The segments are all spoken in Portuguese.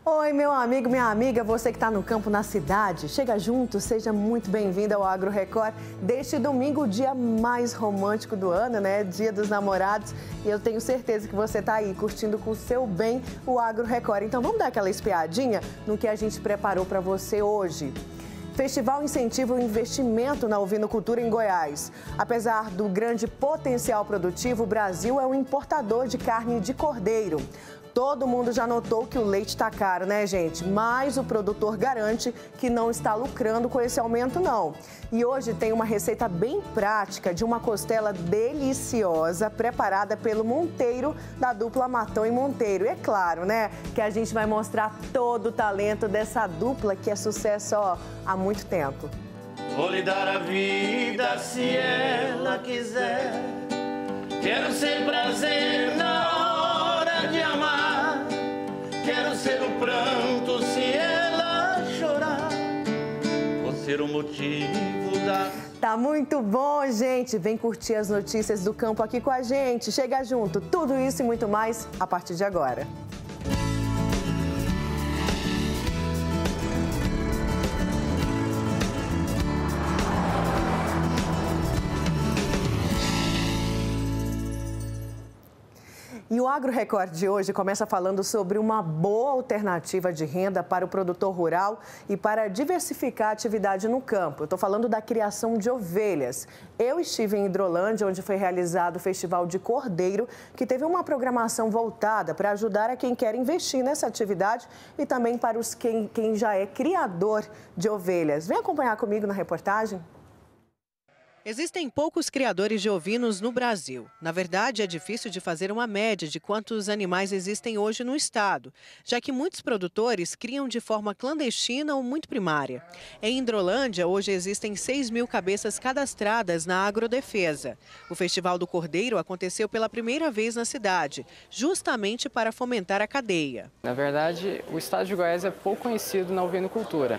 Oi, meu amigo, minha amiga, você que está no campo, na cidade, chega junto, seja muito bem-vindo ao Agro Record deste domingo, o dia mais romântico do ano, né? Dia dos Namorados. E eu tenho certeza que você está aí curtindo com o seu bem o Agro Record. Então vamos dar aquela espiadinha no que a gente preparou para você hoje. Festival incentiva o investimento na ovinocultura em Goiás. Apesar do grande potencial produtivo, o Brasil é um importador de carne de cordeiro. Todo mundo já notou que o leite está caro, né, gente? Mas o produtor garante que não está lucrando com esse aumento, não. E hoje tem uma receita bem prática de uma costela deliciosa preparada pelo Monteiro, da dupla Matão e Monteiro. E é claro, né, que a gente vai mostrar todo o talento dessa dupla que é sucesso há muito tempo. Vou lhe dar a vida se ela quiser. Quero ser prazer na hora de amar. Quero ser o pranto se ela chorar. Vou ser o motivo da... Tá muito bom, gente. Vem curtir as notícias do campo aqui com a gente. Chega junto. Tudo isso e muito mais a partir de agora. E o Agro Record de hoje começa falando sobre uma boa alternativa de renda para o produtor rural e para diversificar a atividade no campo. Eu estou falando da criação de ovelhas. Eu estive em Hidrolândia, onde foi realizado o Festival de Cordeiro, que teve uma programação voltada para ajudar a quem quer investir nessa atividade e também para quem já é criador de ovelhas. Vem acompanhar comigo na reportagem. Existem poucos criadores de ovinos no Brasil. Na verdade, é difícil de fazer uma média de quantos animais existem hoje no estado, já que muitos produtores criam de forma clandestina ou muito primária. Em Hidrolândia, hoje existem 6.000 cabeças cadastradas na agrodefesa. O Festival do Cordeiro aconteceu pela primeira vez na cidade, justamente para fomentar a cadeia. Na verdade, o estado de Goiás é pouco conhecido na ovinocultura.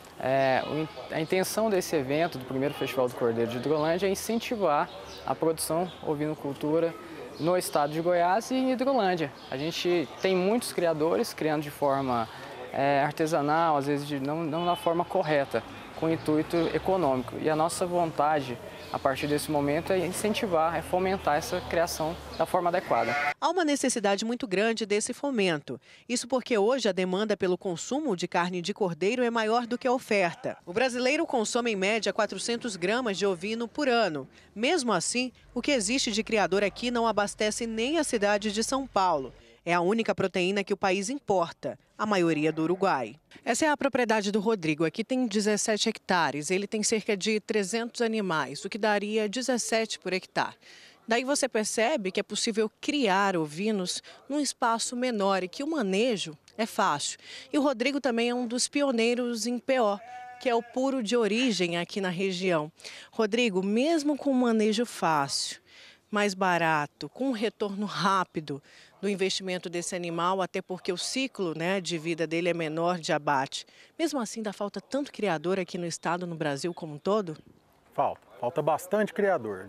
A intenção desse evento, do primeiro Festival do Cordeiro de Hidrolândia, é incentivar a produção ovinocultura no estado de Goiás e em Hidrolândia. A gente tem muitos criadores criando de forma artesanal, às vezes não na forma correta, com intuito econômico. E a nossa vontade, a partir desse momento, é incentivar, é fomentar essa criação da forma adequada. Há uma necessidade muito grande desse fomento. Isso porque hoje a demanda pelo consumo de carne de cordeiro é maior do que a oferta. O brasileiro consome em média 400 gramas de ovino por ano. Mesmo assim, o que existe de criador aqui não abastece nem a cidade de São Paulo. É a única proteína que o país importa, a maioria do Uruguai. Essa é a propriedade do Rodrigo. Aqui tem 17 hectares. Ele tem cerca de 300 animais, o que daria 17 por hectare. Daí você percebe que é possível criar ovinos num espaço menor e que o manejo é fácil. E o Rodrigo também é um dos pioneiros em PO, que é o puro de origem aqui na região. Rodrigo, mesmo com um manejo fácil, mais barato, com um retorno rápido do investimento desse animal, até porque o ciclo, de vida dele é menor de abate. Mesmo assim, ainda falta tanto criador aqui no estado, no Brasil como um todo? Falta bastante criador.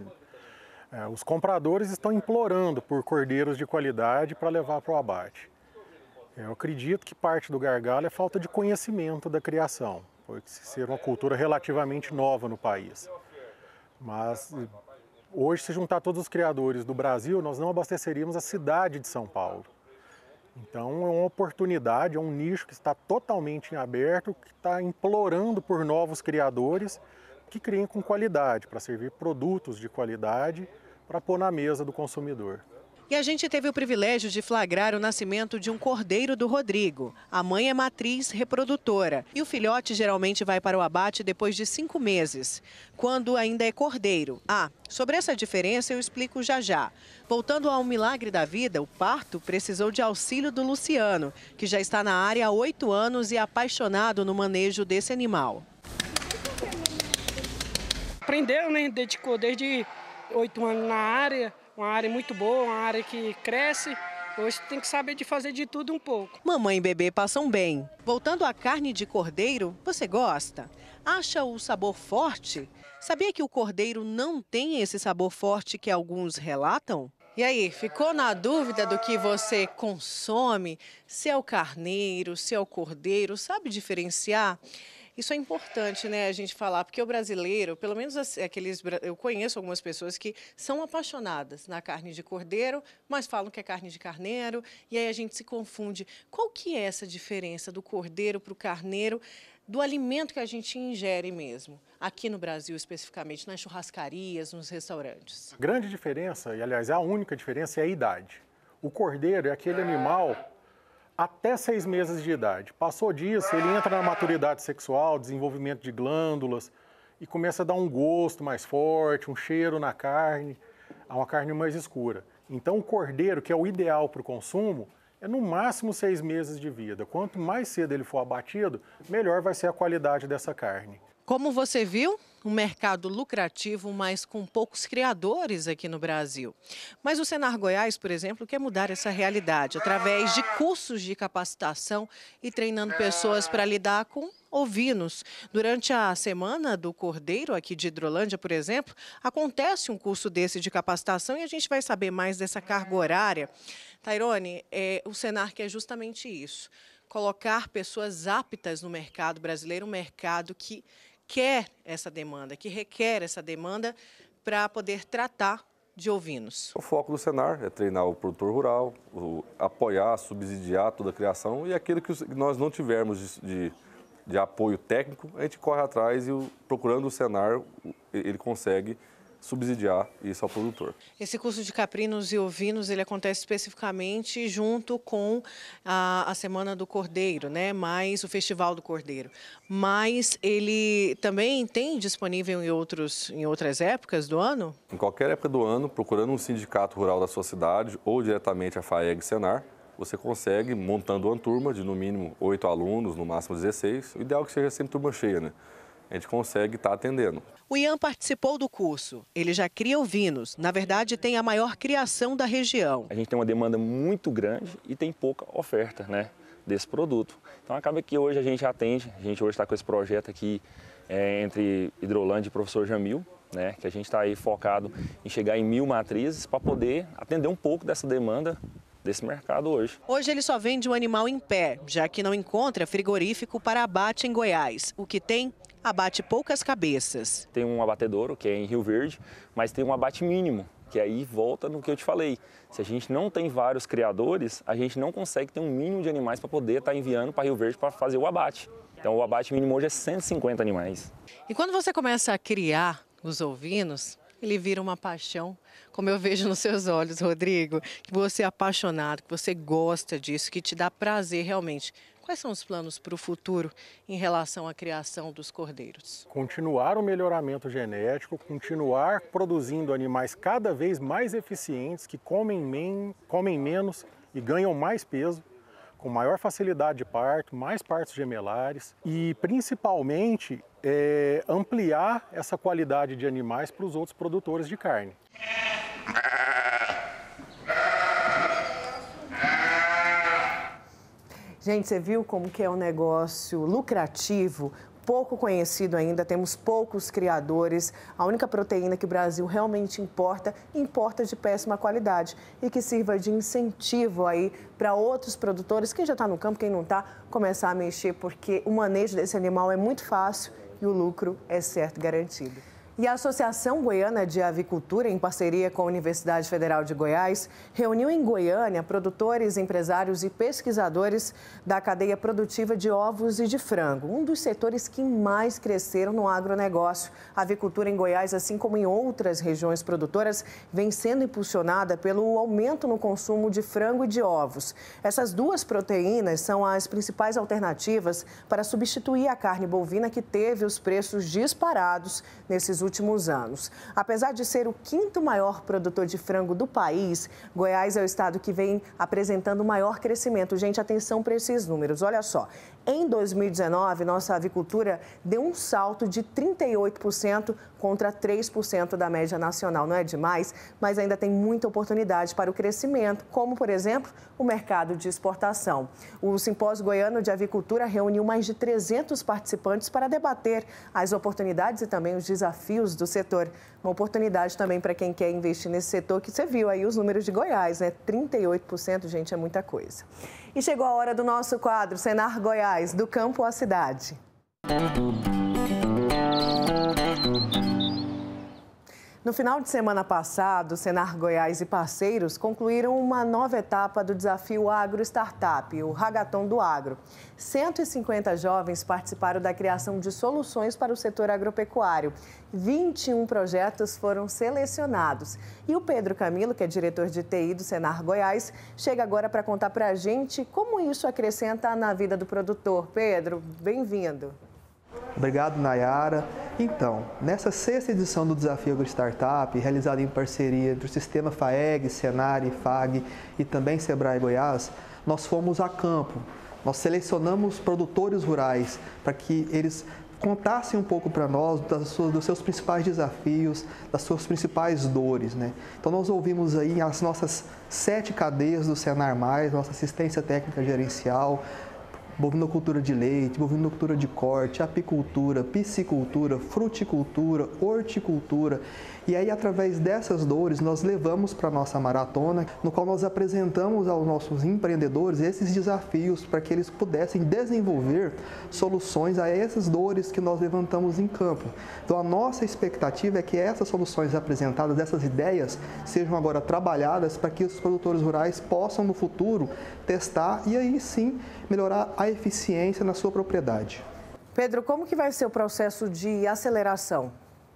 Os compradores estão implorando por cordeiros de qualidade para levar para o abate. Eu acredito que parte do gargalo é falta de conhecimento da criação, por ser uma cultura relativamente nova no país. Mas hoje, se juntar todos os criadores do Brasil, nós não abasteceríamos a cidade de São Paulo. Então, é uma oportunidade, é um nicho que está totalmente em aberto, que está implorando por novos criadores que criem com qualidade, para servir produtos de qualidade, para pôr na mesa do consumidor. E a gente teve o privilégio de flagrar o nascimento de um cordeiro do Rodrigo. A mãe é matriz reprodutora e o filhote geralmente vai para o abate depois de 5 meses, quando ainda é cordeiro. Sobre essa diferença eu explico já já. Voltando ao milagre da vida, o parto precisou de auxílio do Luciano, que já está na área há 8 anos e apaixonado no manejo desse animal. Aprendeu, dedicou desde 8 anos na área. Uma área muito boa, uma área que cresce. Hoje tem que saber de fazer de tudo um pouco. Mamãe e bebê passam bem. Voltando à carne de cordeiro, você gosta? Acha o sabor forte? Sabia que o cordeiro não tem esse sabor forte que alguns relatam? E aí, ficou na dúvida do que você consome? Se é o carneiro, se é o cordeiro, sabe diferenciar? Isso é importante, né, a gente falar, porque o brasileiro, pelo menos eu conheço algumas pessoas que são apaixonadas na carne de cordeiro, mas falam que é carne de carneiro, e aí a gente se confunde. Qual que é essa diferença do cordeiro para o carneiro, do alimento que a gente ingere mesmo, aqui no Brasil especificamente, nas churrascarias, nos restaurantes? A grande diferença, e aliás a única diferença, é a idade. O cordeiro é aquele animal até 6 meses de idade. Passou disso, ele entra na maturidade sexual, desenvolvimento de glândulas e começa a dar um gosto mais forte, um cheiro na carne, uma carne mais escura. Então o cordeiro, que é o ideal para o consumo, é no máximo 6 meses de vida. Quanto mais cedo ele for abatido, melhor vai ser a qualidade dessa carne. Como você viu, um mercado lucrativo, mas com poucos criadores aqui no Brasil. Mas o Senar Goiás, por exemplo, quer mudar essa realidade através de cursos de capacitação e treinando pessoas para lidar com ovinos. Durante a Semana do Cordeiro, aqui de Hidrolândia, por exemplo, acontece um curso desse de capacitação e a gente vai saber mais dessa carga horária. Tairone, o Senar quer justamente isso, colocar pessoas aptas no mercado brasileiro, um mercado que quer essa demanda, que requer essa demanda para poder tratar de ovinos. O foco do Senar é treinar o produtor rural, apoiar, subsidiar toda a criação e aquilo que nós não tivermos de apoio técnico, a gente corre atrás e procurando o Senar, ele consegue subsidiar isso ao produtor. Esse curso de caprinos e ovinos, ele acontece especificamente junto com a Semana do Cordeiro, né? Mais o Festival do Cordeiro. Mas ele também tem disponível em outras épocas do ano? Em qualquer época do ano, procurando um sindicato rural da sua cidade ou diretamente a FAEG Senar, você consegue, montando uma turma de no mínimo 8 alunos, no máximo 16. O ideal é que seja sempre turma cheia, né? A gente consegue estar atendendo. O Ian participou do curso. Ele já cria ovinos. Na verdade, tem a maior criação da região. A gente tem uma demanda muito grande e tem pouca oferta, né, desse produto. Então, acaba que hoje a gente atende. A gente hoje está com esse projeto aqui entre Hidrolândia e Professor Jamil, né, que a gente está aí focado em chegar em 1000 matrizes para poder atender um pouco dessa demanda desse mercado hoje. Hoje ele só vende o animal em pé, já que não encontra frigorífico para abate em Goiás. O que tem? Abate poucas cabeças. Tem um abatedouro, que é em Rio Verde, mas tem um abate mínimo, que aí volta no que eu te falei. Se a gente não tem vários criadores, a gente não consegue ter um mínimo de animais para poder estar enviando para Rio Verde para fazer o abate. Então o abate mínimo hoje é 150 animais. E quando você começa a criar os ovinos, ele vira uma paixão, como eu vejo nos seus olhos, Rodrigo, que você é apaixonado, que você gosta disso, que te dá prazer realmente. Quais são os planos para o futuro em relação à criação dos cordeiros? Continuar o melhoramento genético, continuar produzindo animais cada vez mais eficientes, que comem menos e ganham mais peso, com maior facilidade de parto, mais partos gemelares e, principalmente, ampliar essa qualidade de animais para os outros produtores de carne. Gente, você viu como que é um negócio lucrativo, pouco conhecido ainda, temos poucos criadores. A única proteína que o Brasil realmente importa de péssima qualidade e que sirva de incentivo aí para outros produtores, quem já está no campo, quem não está, começar a mexer, porque o manejo desse animal é muito fácil e o lucro é certo, garantido. E a Associação Goiana de Avicultura, em parceria com a Universidade Federal de Goiás, reuniu em Goiânia produtores, empresários e pesquisadores da cadeia produtiva de ovos e de frango, um dos setores que mais cresceram no agronegócio. A avicultura em Goiás, assim como em outras regiões produtoras, vem sendo impulsionada pelo aumento no consumo de frango e de ovos. Essas duas proteínas são as principais alternativas para substituir a carne bovina, que teve os preços disparados nesses últimos anos. Apesar de ser o 5º maior produtor de frango do país, Goiás é o estado que vem apresentando maior crescimento. Gente, atenção para esses números, olha só. Em 2019, nossa avicultura deu um salto de 38% contra 3% da média nacional. Não é demais, mas ainda tem muita oportunidade para o crescimento, como, por exemplo, o mercado de exportação. O Simpósio Goiano de Avicultura reuniu mais de 300 participantes para debater as oportunidades e também os desafios desafios do setor. Uma oportunidade também para quem quer investir nesse setor, que você viu aí os números de Goiás, né? 38%, gente, é muita coisa. E chegou a hora do nosso quadro Senar Goiás, do campo à cidade. No final de semana passado, o Senar Goiás e parceiros concluíram uma nova etapa do desafio Agro Startup, o Hackathon do Agro. 150 jovens participaram da criação de soluções para o setor agropecuário. 21 projetos foram selecionados. E o Pedro Camilo, que é diretor de TI do Senar Goiás, chega agora para contar para a gente como isso acrescenta na vida do produtor. Pedro, bem-vindo. Obrigado, Nayara. Então, nessa 6ª edição do Desafio Agro Startup, realizada em parceria entre o Sistema FAEG, Senar e FAG e também Sebrae Goiás, nós fomos a campo. Nós selecionamos produtores rurais para que eles contassem um pouco para nós dos seus principais desafios, das suas principais dores, né? Então, nós ouvimos aí as nossas 7 cadeias do Senar+, nossa assistência técnica gerencial, bovinocultura de leite, bovinocultura de corte, apicultura, piscicultura, fruticultura, horticultura. E aí, através dessas dores, nós levamos para a nossa maratona, no qual nós apresentamos aos nossos empreendedores esses desafios para que eles pudessem desenvolver soluções a essas dores que nós levantamos em campo. Então, a nossa expectativa é que essas soluções apresentadas, essas ideias, sejam agora trabalhadas para que os produtores rurais possam, no futuro, testar e aí sim melhorar a eficiência na sua propriedade. Pedro, como que vai ser o processo de aceleração?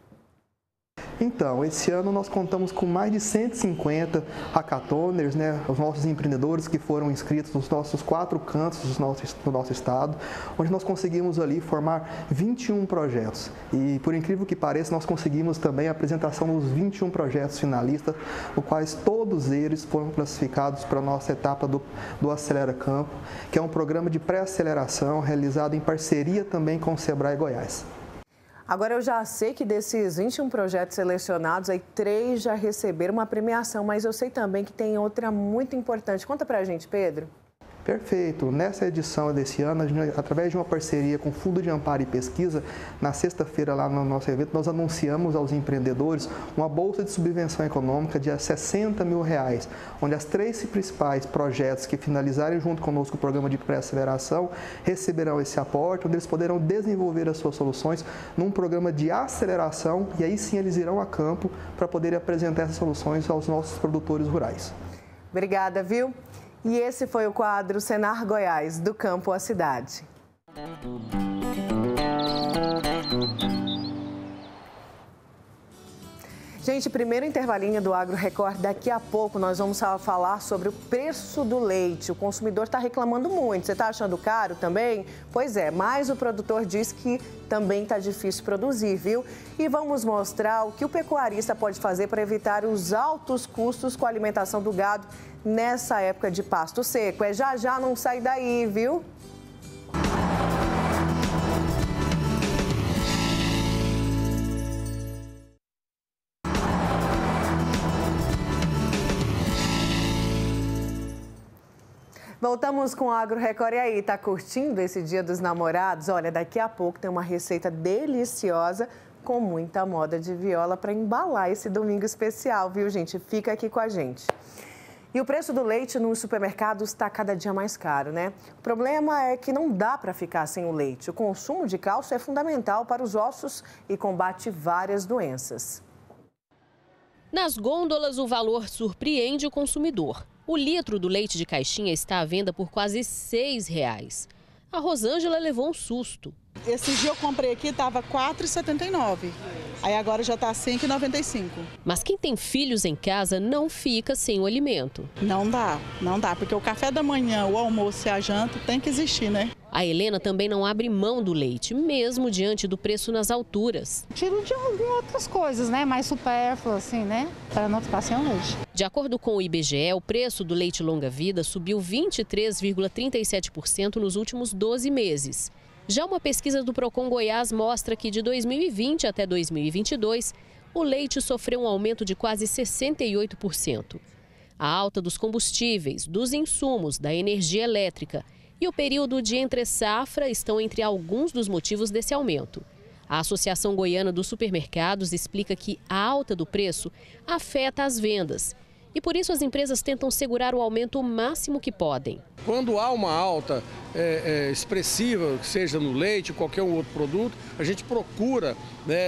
Então, esse ano nós contamos com mais de 150 hackathoners, né, os nossos empreendedores que foram inscritos nos nossos 4 cantos do nosso estado, onde nós conseguimos ali formar 21 projetos. E, por incrível que pareça, nós conseguimos também a apresentação dos 21 projetos finalistas, no quais todos eles foram classificados para a nossa etapa do Acelera Campo, que é um programa de pré-aceleração realizado em parceria também com o Sebrae Goiás. Agora, eu já sei que desses 21 projetos selecionados, aí 3 já receberam uma premiação, mas eu sei também que tem outra muito importante. Conta pra gente, Pedro. Perfeito. Nessa edição desse ano, através de uma parceria com o Fundo de Amparo e Pesquisa, na sexta-feira lá no nosso evento, nós anunciamos aos empreendedores uma bolsa de subvenção econômica de R$60 mil, onde as 3 principais projetos que finalizarem junto conosco o programa de pré-aceleração receberão esse aporte, onde eles poderão desenvolver as suas soluções num programa de aceleração e aí sim eles irão a campo para poderem apresentar essas soluções aos nossos produtores rurais. Obrigada, viu? E esse foi o quadro Senar Goiás, do campo à cidade. Gente, primeiro intervalinho do Agro Record. Daqui a pouco nós vamos falar sobre o preço do leite. O consumidor está reclamando muito. Você está achando caro também? Pois é, mas o produtor diz que também está difícil produzir, viu? E vamos mostrar o que o pecuarista pode fazer para evitar os altos custos com a alimentação do gado nessa época de pasto seco. É já, não sai daí, viu? Voltamos com o Agro Record. E aí, tá curtindo esse Dia dos Namorados? Olha, daqui a pouco tem uma receita deliciosa com muita moda de viola para embalar esse domingo especial, viu, gente? Fica aqui com a gente. E o preço do leite nos supermercados está cada dia mais caro, né? O problema é que não dá para ficar sem o leite. O consumo de cálcio é fundamental para os ossos e combate várias doenças. Nas gôndolas, o valor surpreende o consumidor. O litro do leite de caixinha está à venda por quase R$6. A Rosângela levou um susto. Esse dia eu comprei aqui, estava R$ 4,79. Aí agora já está R$ 5,95. Mas quem tem filhos em casa não fica sem o alimento. Não dá, porque o café da manhã, o almoço e a janta tem que existir, né? A Helena também não abre mão do leite, mesmo diante do preço nas alturas. Tiro de algumas outras coisas, né? Mais supérfluo, assim, né? Para não ficar sem o leite. De acordo com o IBGE, o preço do leite longa-vida subiu 23,37% nos últimos 12 meses. Já uma pesquisa do Procon Goiás mostra que de 2020 até 2022, o leite sofreu um aumento de quase 68%. A alta dos combustíveis, dos insumos, da energia elétrica e o período de entre-safra estão entre alguns dos motivos desse aumento. A Associação Goiana dos Supermercados explica que a alta do preço afeta as vendas. E por isso as empresas tentam segurar o aumento o máximo que podem. Quando há uma alta expressiva, seja no leite ou qualquer outro produto, a gente procura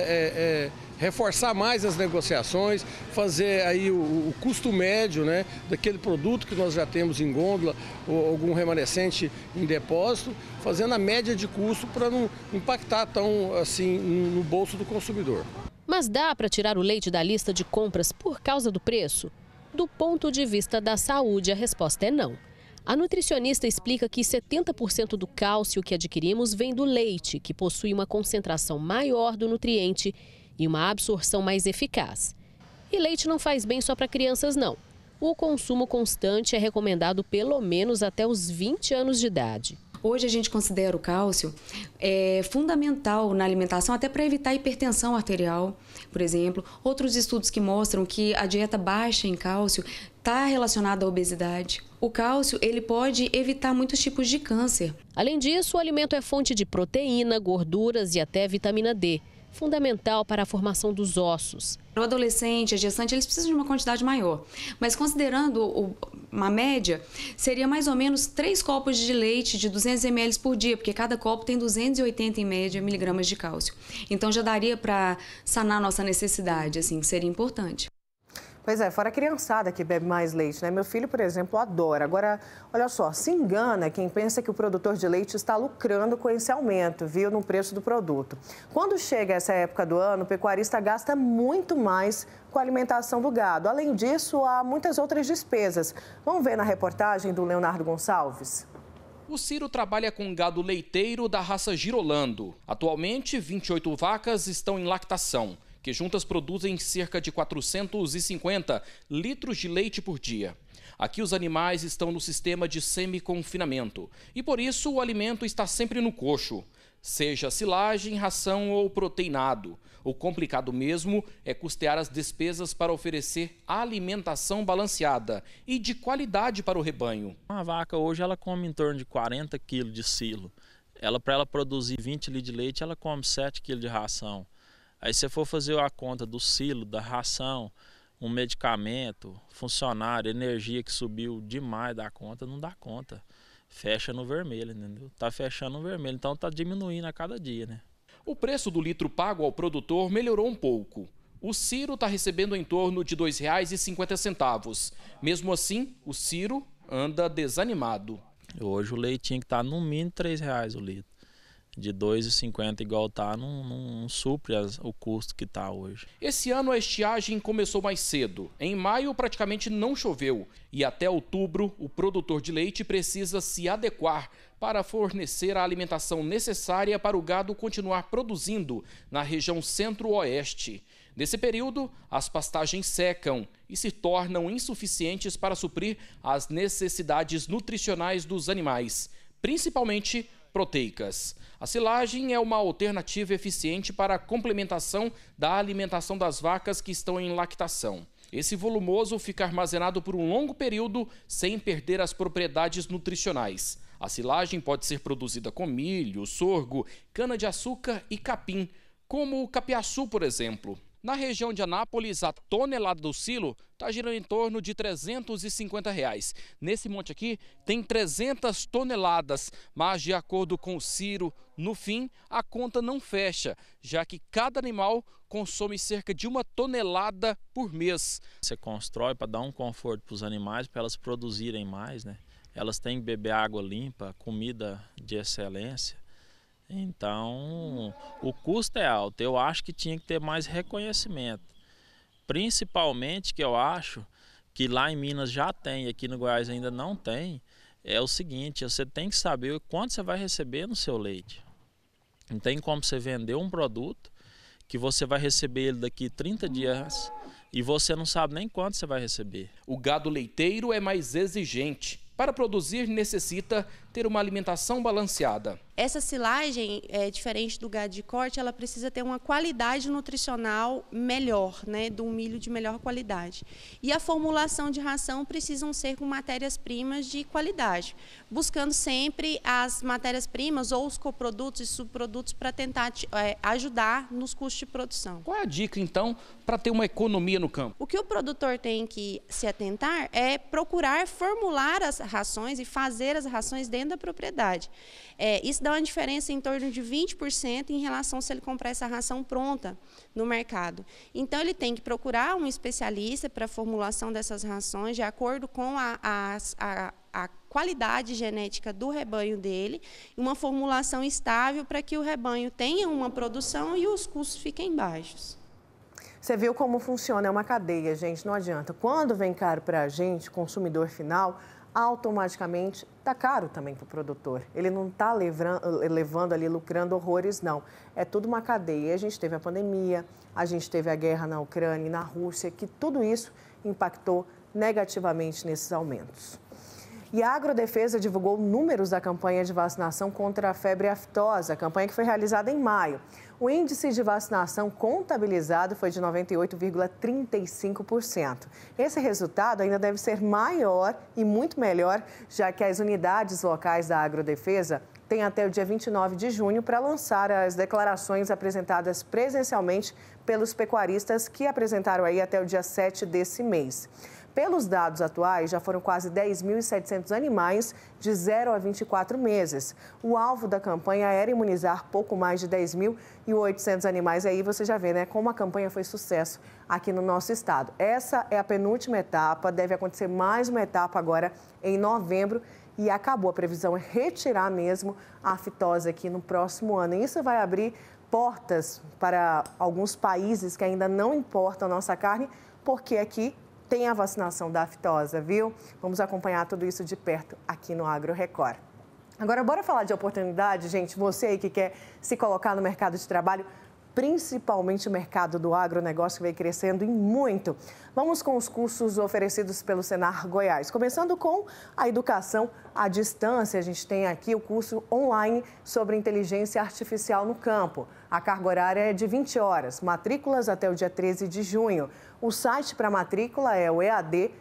reforçar mais as negociações, fazer aí o custo médio, daquele produto que nós já temos em gôndola ou algum remanescente em depósito, fazendo a média de custo para não impactar tão assim no bolso do consumidor. Mas dá para tirar o leite da lista de compras por causa do preço? Do ponto de vista da saúde, a resposta é não. A nutricionista explica que 70% do cálcio que adquirimos vem do leite, que possui uma concentração maior do nutriente e uma absorção mais eficaz. E leite não faz bem só para crianças, não. O consumo constante é recomendado pelo menos até os 20 anos de idade. Hoje a gente considera o cálcio fundamental na alimentação, até para evitar hipertensão arterial, por exemplo. Outros estudos que mostram que a dieta baixa em cálcio está relacionada à obesidade. O cálcio ele pode evitar muitos tipos de câncer. Além disso, o alimento é fonte de proteína, gorduras e até vitamina D, fundamental para a formação dos ossos. O adolescente, a gestante, eles precisam de uma quantidade maior. Mas considerando uma média, seria mais ou menos 3 copos de leite de 200 ml por dia, porque cada copo tem 280 em média miligramas de cálcio. Então já daria para sanar nossa necessidade, assim, que seria importante. Pois é, fora a criançada que bebe mais leite, né? Meu filho, por exemplo, adora. Agora, olha só, se engana quem pensa que o produtor de leite está lucrando com esse aumento, viu, no preço do produto. Quando chega essa época do ano, o pecuarista gasta muito mais com a alimentação do gado. Além disso, há muitas outras despesas. Vamos ver na reportagem do Leonardo Gonçalves. O Ciro trabalha com gado leiteiro da raça Girolando. Atualmente, 28 vacas estão em lactação, que juntas produzem cerca de 450 litros de leite por dia. Aqui os animais estão no sistema de semi-confinamento e por isso o alimento está sempre no coxo, seja silagem, ração ou proteinado. O complicado mesmo é custear as despesas para oferecer alimentação balanceada e de qualidade para o rebanho. Uma vaca hoje ela come em torno de 40 quilos de silo. Para ela produzir 20 litros de leite, ela come 7 quilos de ração. Aí se for fazer a conta do silo, da ração, um medicamento, funcionário, energia que subiu demais da conta, não dá conta. Fecha no vermelho, entendeu? Tá fechando no vermelho, então tá diminuindo a cada dia, né? O preço do litro pago ao produtor melhorou um pouco. O Ciro está recebendo em torno de R$ 2,50. Mesmo assim, o Ciro anda desanimado. Hoje o leite tinha que estar no mínimo R$ 3,00 o litro. De R$ 2,50 igual tá, não supre o custo que está hoje. Esse ano a estiagem começou mais cedo. Em maio praticamente não choveu e até outubro o produtor de leite precisa se adequar para fornecer a alimentação necessária para o gado continuar produzindo na região centro-oeste. Nesse período, as pastagens secam e se tornam insuficientes para suprir as necessidades nutricionais dos animais, principalmente proteicas. A silagem é uma alternativa eficiente para a complementação da alimentação das vacas que estão em lactação. Esse volumoso fica armazenado por um longo período sem perder as propriedades nutricionais. A silagem pode ser produzida com milho, sorgo, cana-de-açúcar e capim, como o capiaçu, por exemplo. Na região de Anápolis, a tonelada do silo está girando em torno de R$ 350. Nesse monte aqui tem 300 toneladas, mas de acordo com o Ciro, no fim a conta não fecha, já que cada animal consome cerca de 1 tonelada por mês. Você constrói para dar um conforto para os animais, para elas produzirem mais, né? Elas têm que beber água limpa, comida de excelência. Então, o custo é alto. Eu acho que tinha que ter mais reconhecimento. Principalmente que eu acho que lá em Minas já tem, aqui no Goiás ainda não tem, é o seguinte, você tem que saber quanto você vai receber no seu leite. Não tem como você vender um produto que você vai receber ele daqui 30 dias e você não sabe nem quanto você vai receber. O gado leiteiro é mais exigente. Para produzir, necessita ter uma alimentação balanceada. Essa silagem, diferente do gado de corte, ela precisa ter uma qualidade nutricional melhor, né, do milho de melhor qualidade. E a formulação de ração precisam ser com matérias-primas de qualidade, buscando sempre as matérias-primas ou os coprodutos e subprodutos para tentar ajudar nos custos de produção. Qual é a dica, então, para ter uma economia no campo? O que o produtor tem que se atentar é procurar formular as rações e fazer as rações dentro da propriedade. Isso dá uma diferença em torno de 20% em relação se ele comprar essa ração pronta no mercado. Então, ele tem que procurar um especialista para a formulação dessas rações de acordo com a qualidade genética do rebanho dele, uma formulação estável para que o rebanho tenha uma produção e os custos fiquem baixos. Você viu como funciona, é uma cadeia, gente, não adianta. Quando vem caro para a gente, consumidor final, automaticamente está caro também para o produtor. Ele não está levando ali, lucrando horrores, não. É tudo uma cadeia. A gente teve a pandemia, a gente teve a guerra na Ucrânia e na Rússia, que tudo isso impactou negativamente nesses aumentos. E a Agrodefesa divulgou números da campanha de vacinação contra a febre aftosa, a campanha que foi realizada em maio. O índice de vacinação contabilizado foi de 98,35%. Esse resultado ainda deve ser maior e muito melhor, já que as unidades locais da Agrodefesa têm até o dia 29 de junho para lançar as declarações apresentadas presencialmente pelos pecuaristas que apresentaram aí até o dia 7 desse mês. Pelos dados atuais, já foram quase 10.700 animais de 0 a 24 meses. O alvo da campanha era imunizar pouco mais de 10.800 animais. Aí você já vê, né, como a campanha foi sucesso aqui no nosso estado. Essa é a penúltima etapa, deve acontecer mais uma etapa agora em novembro. E acabou, a previsão é retirar mesmo a aftosa aqui no próximo ano. E isso vai abrir portas para alguns países que ainda não importam a nossa carne, porque aqui tem a vacinação da aftosa, viu? Vamos acompanhar tudo isso de perto aqui no Agro Record. Agora, bora falar de oportunidade, gente. Você aí que quer se colocar no mercado de trabalho, principalmente o mercado do agronegócio, que vem crescendo e muito. Vamos com os cursos oferecidos pelo Senar Goiás. Começando com a educação à distância, a gente tem aqui o curso online sobre inteligência artificial no campo. A carga horária é de 20 horas, matrículas até o dia 13 de junho. O site para matrícula é o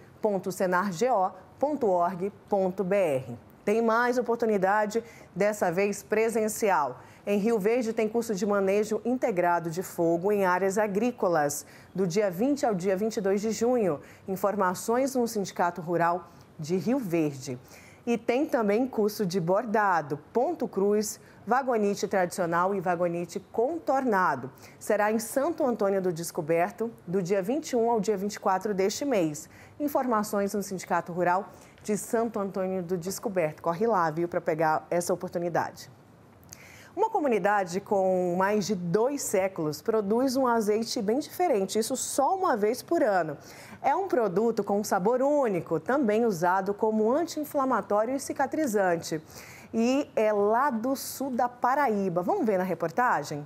ead.senargo.org.br. Tem mais oportunidade, dessa vez presencial. Em Rio Verde tem curso de manejo integrado de fogo em áreas agrícolas, do dia 20 ao dia 22 de junho. Informações no Sindicato Rural de Rio Verde. E tem também curso de bordado, ponto cruz, vagonite tradicional e vagonite contornado. Será em Santo Antônio do Descoberto, do dia 21 ao dia 24 deste mês. Informações no Sindicato Rural de Santo Antônio do Descoberto. Corre lá, viu, para pegar essa oportunidade. Uma comunidade com mais de 2 séculos produz um azeite bem diferente, isso só uma vez por ano. É um produto com um sabor único, também usado como anti-inflamatório e cicatrizante. E é lá do sul da Paraíba. Vamos ver na reportagem?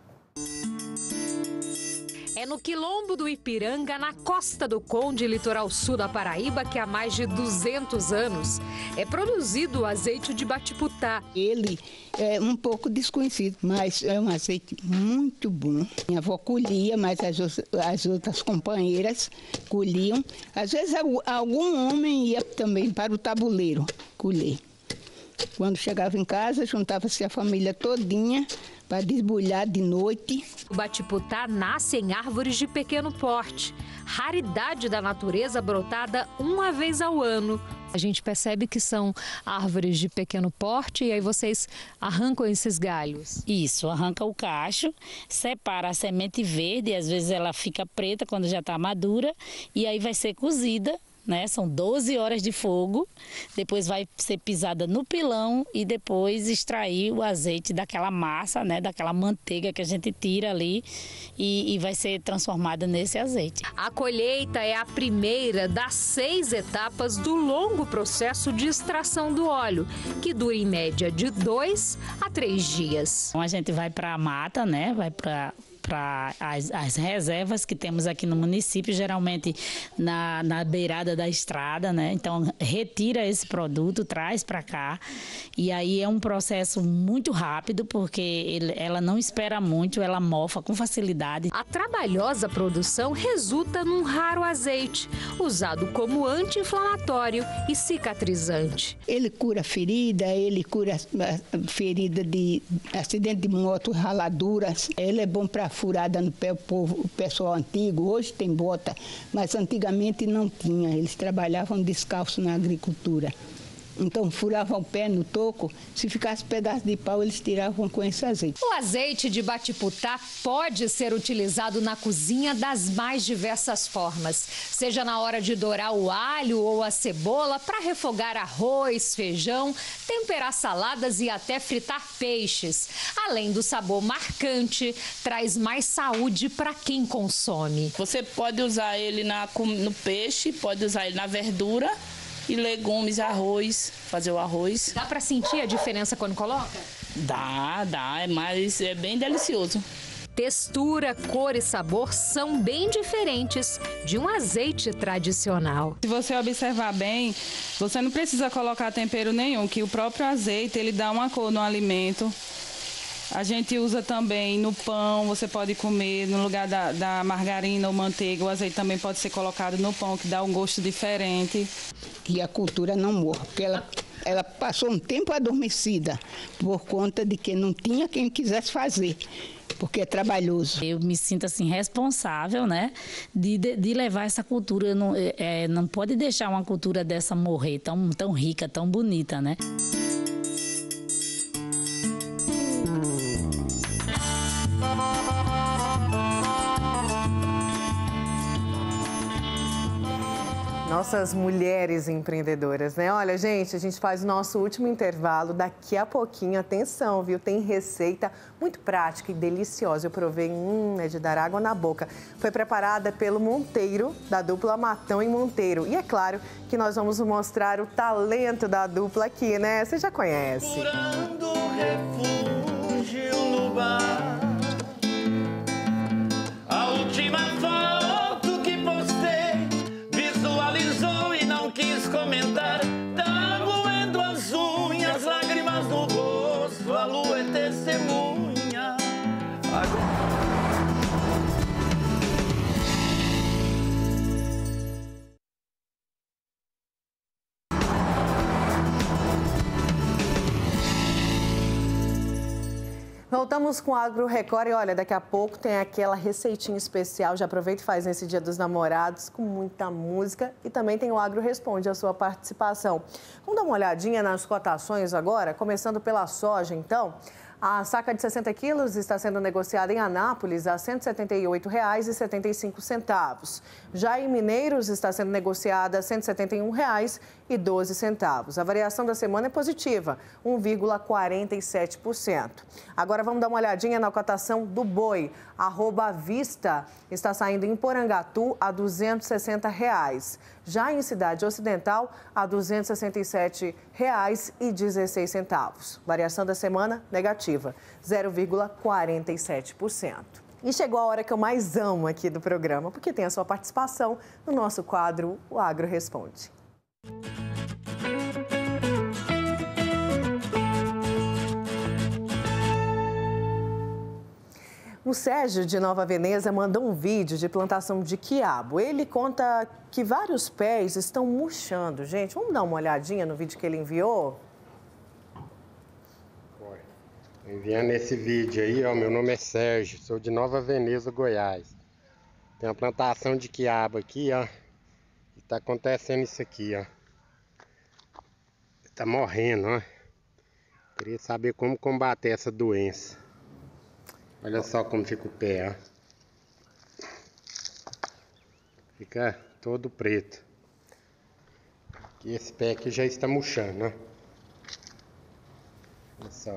É no quilombo do Ipiranga, na Costa do Conde, litoral sul da Paraíba, que há mais de 200 anos é produzido o azeite de batiputá. Ele é um pouco desconhecido, mas é um azeite muito bom. Minha avó colhia, mas as outras companheiras colhiam. Às vezes algum homem ia também para o tabuleiro colher. Quando chegava em casa, juntava-se a família todinha para desbulhar de noite. O batiputá nasce em árvores de pequeno porte, raridade da natureza brotada uma vez ao ano. A gente percebe que são árvores de pequeno porte e aí vocês arrancam esses galhos. Isso, arranca o cacho, separa a semente verde, às vezes ela fica preta quando já está madura e aí vai ser cozida. Né? São 12 horas de fogo, depois vai ser pisada no pilão e depois extrair o azeite daquela massa, né? Daquela manteiga que a gente tira ali e vai ser transformada nesse azeite. A colheita é a primeira das 6 etapas do longo processo de extração do óleo, que dura em média de 2 a 3 dias. Então a gente vai para a mata, né? Vai para as reservas que temos aqui no município, geralmente na beirada da estrada, né? Então, retira esse produto, traz para cá, e aí é um processo muito rápido, porque ela não espera muito, ela mofa com facilidade. A trabalhosa produção resulta num raro azeite, usado como anti-inflamatório e cicatrizante. Ele cura ferida, ele cura ferida de acidente de moto, raladuras. Ele é bom para furada no pé, o pessoal antigo. Hoje tem bota, mas antigamente não tinha. Eles trabalhavam descalço na agricultura. Então, furavam o pé no toco, se ficasse pedaço de pau, eles tiravam com esse azeite. O azeite de batiputá pode ser utilizado na cozinha das mais diversas formas, seja na hora de dourar o alho ou a cebola, para refogar arroz, feijão, temperar saladas e até fritar peixes. Além do sabor marcante, traz mais saúde para quem consome. Você pode usar ele no peixe, pode usar ele na verdura, e legumes, arroz, fazer o arroz. Dá para sentir a diferença quando coloca? Dá, mas é bem delicioso. Textura, cor e sabor são bem diferentes de um azeite tradicional. Se você observar bem, você não precisa colocar tempero nenhum, que o próprio azeite ele dá uma cor no alimento. A gente usa também no pão, você pode comer no lugar da margarina ou manteiga. O azeite também pode ser colocado no pão, que dá um gosto diferente. E a cultura não morre, porque ela passou um tempo adormecida, por conta de que não tinha quem quisesse fazer, porque é trabalhoso. Eu me sinto assim responsável, né, de levar essa cultura. Não pode deixar uma cultura dessa morrer, tão rica, tão bonita, né? Nossas mulheres empreendedoras, né? Olha, gente, a gente faz o nosso último intervalo daqui a pouquinho. Atenção, viu? Tem receita muito prática e deliciosa. Eu provei, é de dar água na boca. Foi preparada pelo Monteiro, da dupla Matão e Monteiro. E é claro que nós vamos mostrar o talento da dupla aqui, né? Você já conhece. Procurando refúgio no bar. A última foto que postei visualizou e não quis comentar. Tá moendo as unhas, lágrimas no rosto, a lua é testemunha. Voltamos com o Agro Record e olha, daqui a pouco tem aquela receitinha especial, já aproveita e faz nesse Dia dos Namorados, com muita música, e também tem o Agro Responde, a sua participação. Vamos dar uma olhadinha nas cotações agora, começando pela soja, então. A saca de 60 quilos está sendo negociada em Anápolis a R$ 178,75. Já em Mineiros está sendo negociada a R$ 171,12. A variação da semana é positiva, 1,47%. Agora vamos dar uma olhadinha na cotação do boi. Arroba Vista está saindo em Porangatu a R$ 260. Já em Cidade Ocidental, a R$ 267,16. Variação da semana negativa, 0,47%. E chegou a hora que eu mais amo aqui do programa, porque tem a sua participação no nosso quadro O Agro Responde. O Sérgio, de Nova Veneza, mandou um vídeo de plantação de quiabo. Ele conta que vários pés estão murchando. Gente, vamos dar uma olhadinha no vídeo que ele enviou? Enviando esse vídeo aí, ó, meu nome é Sérgio, sou de Nova Veneza, Goiás. Tem uma plantação de quiabo aqui, ó, e tá acontecendo isso aqui, ó. Tá morrendo, ó. Queria saber como combater essa doença. Olha só como fica o pé, ó. Fica todo preto. E esse pé aqui já está murchando, ó. Olha só.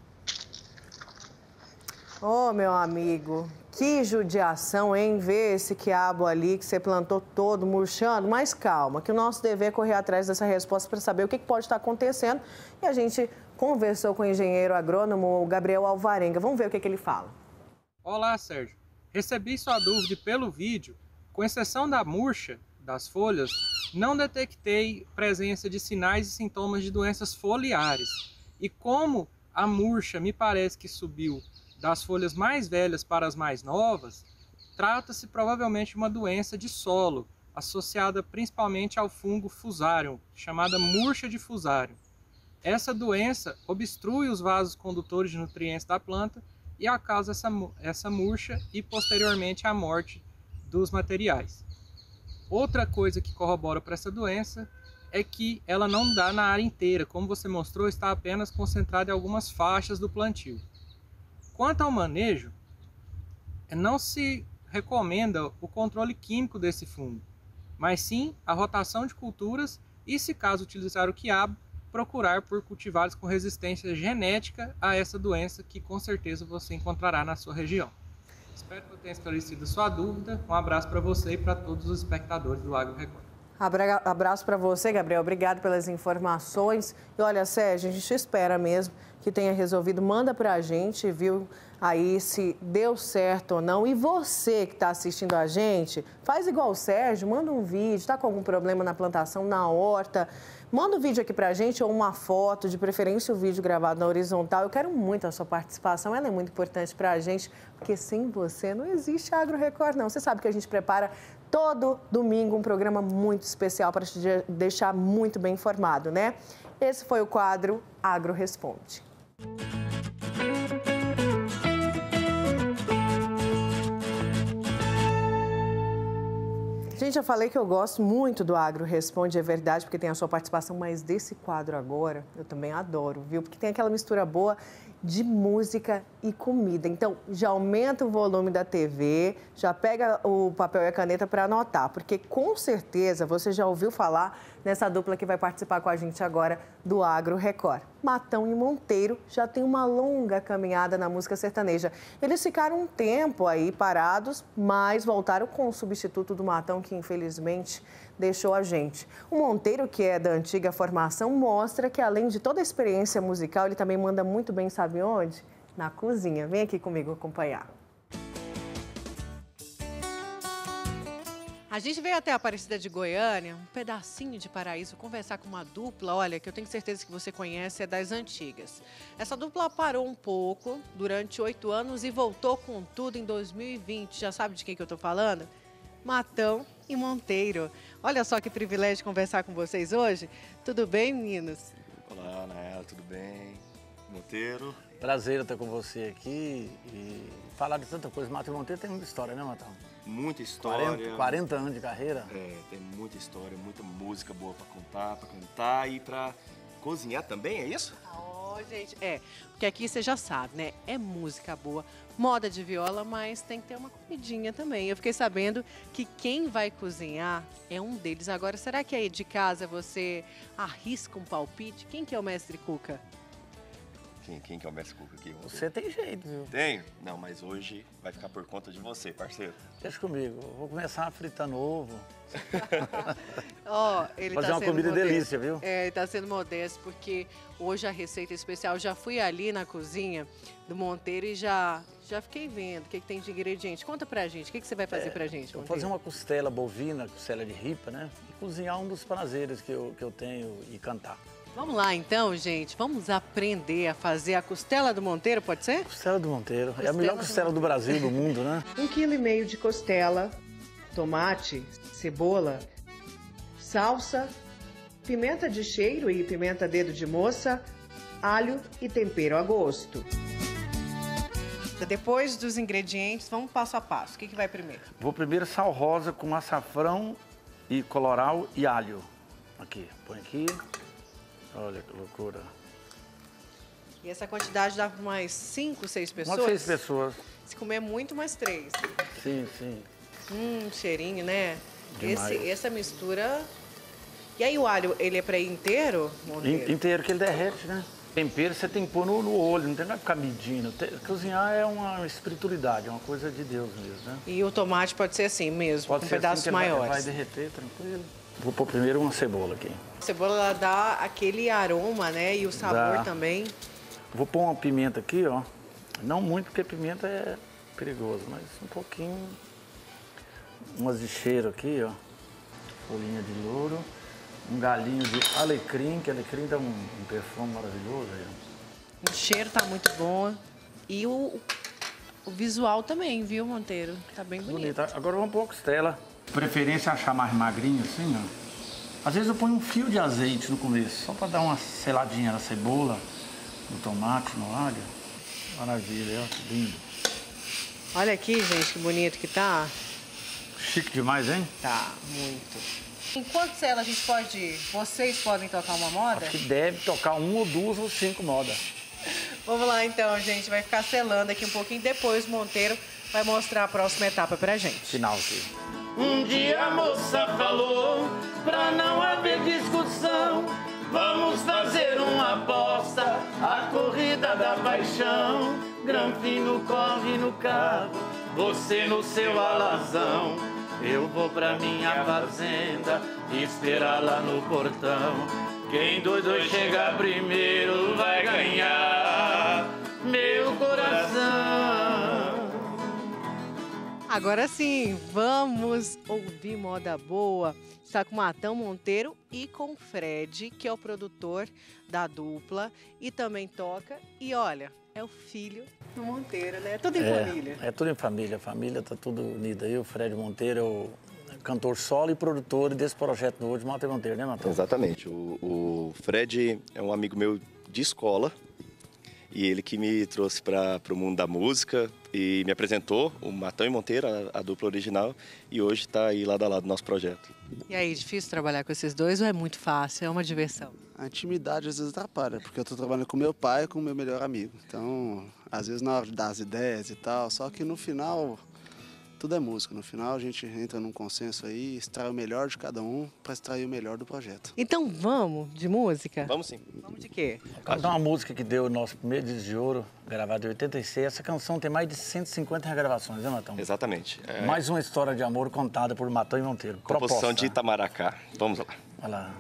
Ô, meu amigo, que judiação, hein? Ver esse quiabo ali que você plantou todo murchando. Mas calma, que o nosso dever é correr atrás dessa resposta para saber o que pode estar acontecendo. E a gente conversou com o engenheiro agrônomo Gabriel Alvarenga. Vamos ver o que ele fala. Olá, Sérgio. Recebi sua dúvida pelo vídeo. Com exceção da murcha das folhas, não detectei presença de sinais e sintomas de doenças foliares. E como a murcha me parece que subiu das folhas mais velhas para as mais novas, trata-se provavelmente de uma doença de solo, associada principalmente ao fungo Fusarium, chamada murcha de Fusarium. Essa doença obstrui os vasos condutores de nutrientes da planta e causa essa murcha e posteriormente a morte dos materiais. Outra coisa que corrobora para essa doença é que ela não dá na área inteira, como você mostrou, está apenas concentrada em algumas faixas do plantio. Quanto ao manejo, não se recomenda o controle químico desse fungo, mas sim a rotação de culturas e, se caso utilizar o quiabo, procurar por cultivares com resistência genética a essa doença que com certeza você encontrará na sua região. Espero que eu tenha esclarecido sua dúvida. Um abraço para você e para todos os espectadores do Agro Record. Abraço para você, Gabriel. Obrigado pelas informações. E olha, Sérgio, a gente espera mesmo que tenha resolvido. Manda para a gente, viu, aí se deu certo ou não. E você que está assistindo a gente, faz igual o Sérgio, manda um vídeo, está com algum problema na plantação, na horta. Manda um vídeo aqui pra gente ou uma foto, de preferência o vídeo gravado na horizontal. Eu quero muito a sua participação, ela é muito importante pra gente, porque sem você não existe Agro Record, não. Você sabe que a gente prepara todo domingo um programa muito especial para te deixar muito bem informado, né? Esse foi o quadro Agro Responde. Gente, eu falei que eu gosto muito do Agro Responde, é verdade, porque tem a sua participação, mas desse quadro agora eu também adoro, viu? Porque tem aquela mistura boa de música e comida. Então, já aumenta o volume da TV, já pega o papel e a caneta para anotar, porque com certeza você já ouviu falar nessa dupla que vai participar com a gente agora do Agro Record. Matão e Monteiro já tem uma longa caminhada na música sertaneja. Eles ficaram um tempo aí parados, mas voltaram com o substituto do Matão, que infelizmente deixou a gente. O Monteiro, que é da antiga formação, mostra que além de toda a experiência musical, ele também manda muito bem, sabe onde? Na cozinha. Vem aqui comigo acompanhar. A gente veio até a Aparecida de Goiânia, um pedacinho de paraíso, conversar com uma dupla, olha, que eu tenho certeza que você conhece, é das antigas. Essa dupla parou um pouco durante 8 anos e voltou com tudo em 2020. Já sabe de quem que eu tô falando? Matão e Monteiro. Olha só que privilégio conversar com vocês hoje. Tudo bem, meninos? Olá, Anaela, tudo bem? Monteiro. Prazer estar com você aqui e falar de tanta coisa. Matão e Monteiro tem muita história, né, Matão? Muita história. 40 anos de carreira. É, tem muita história, muita música boa para contar, para cantar e para cozinhar também, é isso? Gente, porque aqui você já sabe, né? É música boa, moda de viola, mas tem que ter uma comidinha também. Eu fiquei sabendo que quem vai cozinhar é um deles. Agora, será que aí de casa você arrisca um palpite? Quem que é o mestre Cuca? Quem que é o mestre Cuca aqui? Você tem jeito, viu? Tenho? Não, mas hoje vai ficar por conta de você, parceiro. Deixa comigo, vou começar fritando ovo. Ele fazer tá uma comida delícia, viu? Ele tá sendo modesto, porque hoje a receita especial, já fui ali na cozinha do Monteiro e já fiquei vendo o que tem de ingrediente. Conta pra gente, o que você vai fazer pra gente, Monteiro? Vou fazer uma costela bovina, costela de ripa, né? E cozinhar um dos prazeres que eu tenho e cantar. Vamos lá então, gente, vamos aprender a fazer a costela do Monteiro, pode ser? Costela do Monteiro, é a melhor costela do Brasil e do mundo, né? 1,5 kg de costela, tomate, cebola, salsa, pimenta de cheiro e pimenta dedo de moça, alho e tempero a gosto. Depois dos ingredientes, vamos passo a passo. O que vai primeiro? Vou primeiro sal rosa com açafrão e coloral e alho. Aqui, põe aqui. Olha que loucura. E essa quantidade dá para umas 5, 6 pessoas? Umas 6 pessoas. Se comer muito, mais 3. Sim, sim. Cheirinho, né? Demais. Essa mistura... E aí o alho, ele é para ir inteiro? Inteiro, que ele derrete, né? Tempero você tem que pôr no olho, não tem que ficar medindo. Cozinhar é uma espiritualidade, é uma coisa de Deus mesmo, né? E o tomate pode ser assim mesmo, pode com ser pedaços assim, maiores? Vai derreter, tranquilo. Vou pôr primeiro uma cebola aqui. A cebola, ela dá aquele aroma, né? E o sabor também. Vou pôr uma pimenta aqui, ó. Não muito, porque pimenta é perigoso, mas um pouquinho. Umas de cheiro aqui, ó. Folhinha de louro. Um galinho de alecrim, que alecrim dá um perfume maravilhoso aí. O cheiro tá muito bom. E o visual também, viu, Monteiro? Tá bem bonito. Agora vamos pôr costela. Preferência achar mais magrinho assim, ó. Às vezes eu ponho um fio de azeite no começo, só para dar uma seladinha na cebola, no tomate, no alho. Maravilha, ó, lindo. Olha aqui, gente, que bonito que tá. Chique demais, hein? Tá, muito. Enquanto cela, a gente pode... Vocês podem tocar uma moda? Acho que deve tocar 1 ou 2 ou 5 modas. Vamos lá, então, gente. Vai ficar selando aqui um pouquinho. Depois o Monteiro vai mostrar a próxima etapa pra gente. Final aqui. Um dia a moça falou, pra não haver discussão, vamos fazer uma aposta, a corrida da paixão. Granfino corre no carro, você no seu alazão. Eu vou pra minha fazenda, esperar lá no portão. Quem doido chegar primeiro vai ganhar meu coração. Agora sim, vamos ouvir moda boa. Está com o Matão Monteiro e com o Fred, que é o produtor da dupla e também toca. E olha, é o filho do Monteiro, né? Tudo em família. É tudo em família. A família tá tudo unida. Eu, Fred Monteiro, é o cantor solo e produtor desse projeto novo de Matão Monteiro, né, Matão? Exatamente. O Fred é um amigo meu de escola. E ele que me trouxe para o mundo da música e me apresentou o Matão e Monteiro, a dupla original, e hoje está aí lado a lado do nosso projeto. E aí, difícil trabalhar com esses dois ou é muito fácil? É uma diversão? A intimidade às vezes atrapalha, porque eu estou trabalhando com meu pai e com o meu melhor amigo. Então, às vezes na hora de dar as ideias e tal, só que no final... Tudo é música. No final, a gente entra num consenso aí, extrai o melhor de cada um para extrair o melhor do projeto. Então vamos de música? Vamos sim. Vamos de quê? Cantar uma música que deu o nosso primeiro disco de ouro, gravado em 86. Essa canção tem mais de 150 regravações, né, Matão? Exatamente. Mais uma história de amor contada por Matão e Monteiro. Composição de Itamaracá. Vamos lá. Vai lá.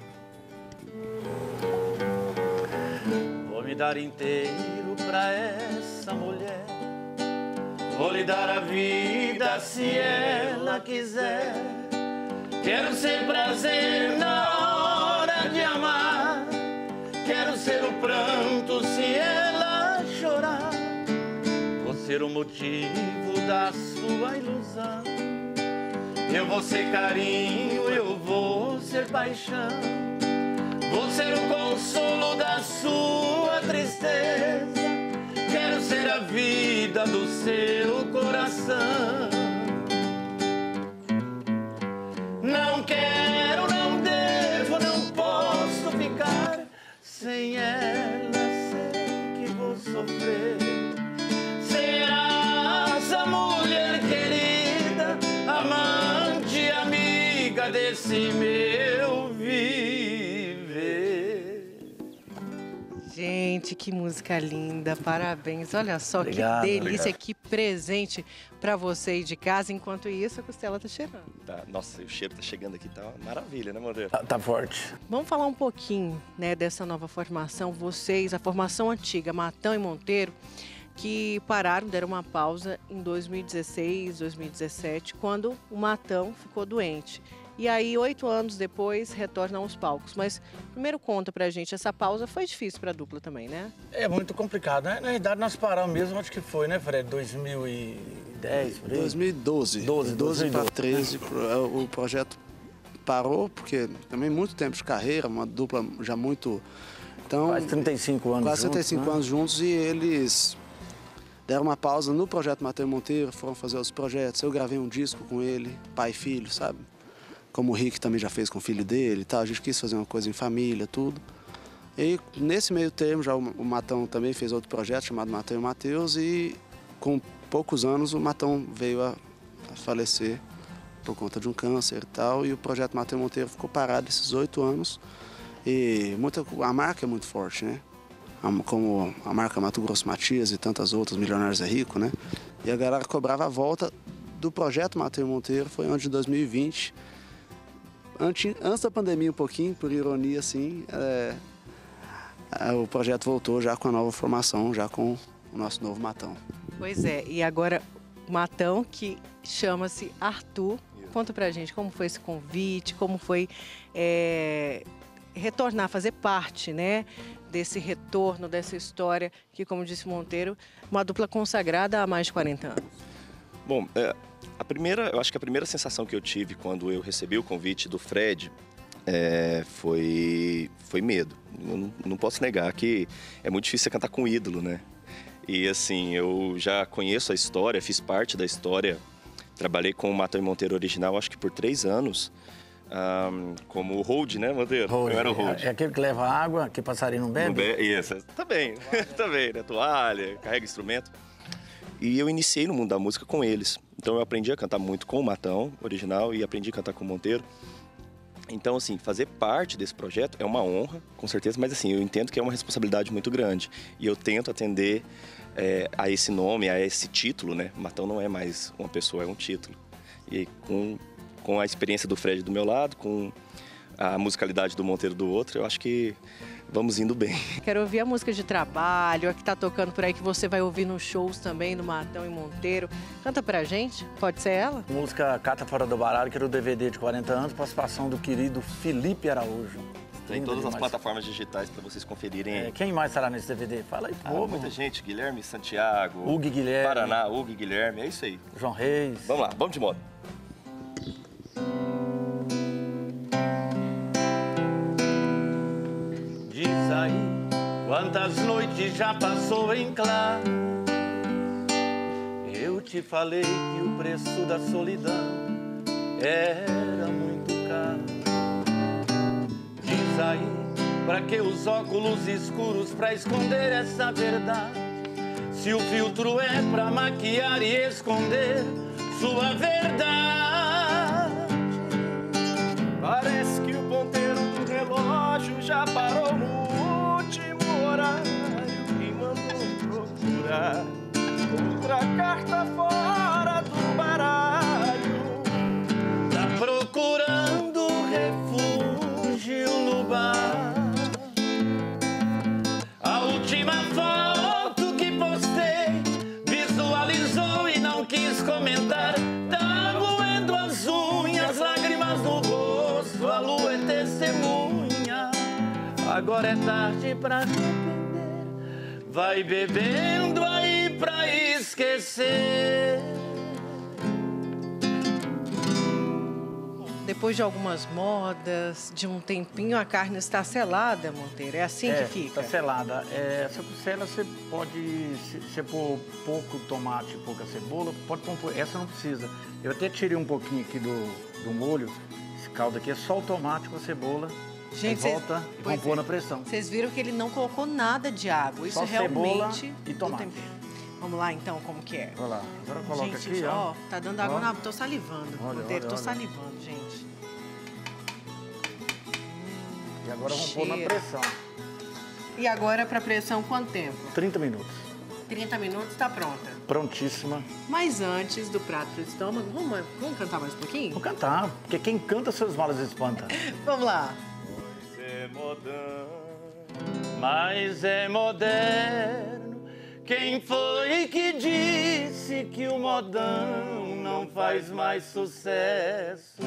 Vou me dar inteiro pra essa mulher. Vou lhe dar a vida se ela quiser. Quero ser prazer na hora de amar. Quero ser o pranto se ela chorar. Vou ser o motivo da sua ilusão. Eu vou ser carinho, eu vou ser paixão. Vou ser o consolo da sua tristeza. Quero ser a vida do seu coração. Não quero, não devo, não posso ficar sem ela. Sei que vou sofrer. Serás a mulher querida, amante, amiga desse meu viver. Gente, que música linda, parabéns. Olha só, Obrigado, que delícia, obrigado. que presente para você aí de casa. Enquanto isso, a costela tá cheirando. Tá, nossa, o cheiro tá chegando aqui, tá uma maravilha, né, Monteiro? Tá forte. Vamos falar um pouquinho, né, dessa nova formação. Vocês, a formação antiga, Matão e Monteiro, que pararam, deram uma pausa em 2016, 2017, quando o Matão ficou doente. E aí, 8 anos depois, retornam aos palcos. Mas, primeiro conta pra gente, essa pausa foi difícil pra dupla também, né? É muito complicado, né? Na verdade, nós paramos mesmo, acho que foi, né, Fred? 2010, por aí? 2012. 12 para 13, o projeto parou, porque também muito tempo de carreira, uma dupla já muito... Então, quase 35 anos quase juntos, 35 né? anos juntos, e eles deram uma pausa no projeto Matão e Monteiro, foram fazer os projetos. Eu gravei um disco com ele, pai e filho, sabe? Como o Rick também já fez com o filho dele e tal, a gente quis fazer uma coisa em família, tudo. E nesse meio termo, já o Matão também fez outro projeto chamado Matão e Mateus, e com poucos anos o Matão veio a falecer por conta de um câncer e tal, e o projeto Matão e Monteiro ficou parado esses 8 anos. E a marca é muito forte, né? Como a marca Mato Grosso Matias e tantas outras, Milionários é Rico, né? E a galera cobrava a volta do projeto Matão e Monteiro, foi onde em 2020... Antes da pandemia um pouquinho, por ironia assim, o projeto voltou já com a nova formação, já com o nosso novo Matão. Pois é, e agora Matão, que chama-se Arthur. Conta pra gente como foi esse convite, como foi retornar, fazer parte, né, desse retorno, dessa história que, como disse Monteiro, uma dupla consagrada há mais de 40 anos. Bom, eu acho que a primeira sensação que eu tive quando eu recebi o convite do Fred foi medo. Eu não posso negar que é muito difícil você cantar com um ídolo, né? E assim, eu já conheço a história, fiz parte da história, trabalhei com o Matão e Monteiro original, acho que por 3 anos, como o hold, né, Monteiro? Hold. Eu era o hold. É aquele que leva água, que passarinho não bebe? Isso, também, também, né? Toalha, carrega instrumento. E eu iniciei no mundo da música com eles. Então eu aprendi a cantar muito com o Matão original e aprendi a cantar com o Monteiro. Então, assim, fazer parte desse projeto é uma honra, com certeza, mas assim, eu entendo que é uma responsabilidade muito grande. E eu tento atender a esse nome, a esse título, né? Matão não é mais uma pessoa, é um título. E com a experiência do Fred do meu lado, com a musicalidade do Monteiro do outro, eu acho que vamos indo bem. Quero ouvir a música de trabalho, a que tá tocando por aí, que você vai ouvir nos shows também, no Matão e Monteiro. Canta pra gente, pode ser ela? Música Cata Fora do Baralho, que era o DVD de 40 anos, participação do querido Felipe Araújo. Tem todas as plataformas digitais para vocês conferirem. Quem mais estará nesse DVD? Fala aí, muita gente, Guilherme Santiago, Hugo Guilherme, Paraná, Hugo Guilherme, é isso aí. João Reis. Vamos lá, vamos de moda. Diz aí quantas noites já passou em claro. Eu te falei que o preço da solidão era muito caro. Diz aí, pra que os óculos escuros pra esconder essa verdade? Se o filtro é pra maquiar e esconder sua verdade. Parece que o ponteiro do relógio já parou no último horário e mandou procurar outra carta fora do baralho. Tá procurando refúgio no bar. A última foto que postei visualizou e não quis comentar. Tá moendo as unhas, lágrimas no rosto, a lua é testemunha. Agora é tarde pra arrepender. Vai bebendo aí pra esquecer. Depois de algumas modas, de um tempinho, a carne está selada, Monteiro. É assim que fica? Está selada. Essa costela você pode, se pôr pouco tomate, pouca cebola, pode pôr, essa não precisa. Eu até tirei um pouquinho aqui do molho. Esse caldo aqui é só o tomate com a cebola. Gente, volta e vamos pôr na pressão. Vocês viram que ele não colocou nada de água. Isso só realmente cebola e tomate. Vamos lá, então, como que é? Olha lá, agora coloca gente, aqui, ó. Tá dando água na... Tô salivando, olha, Monteiro, tô olha. salivando, gente. E agora vamos pôr na pressão. E agora, pra pressão, quanto tempo? 30 minutos. 30 minutos, tá pronta. Prontíssima. Mas antes do prato pro estômago, vamos cantar mais um pouquinho? Vou cantar, porque quem canta seus malas espanta. Vamos lá. Mas é moderno. Quem foi que disse que o modão não faz mais sucesso?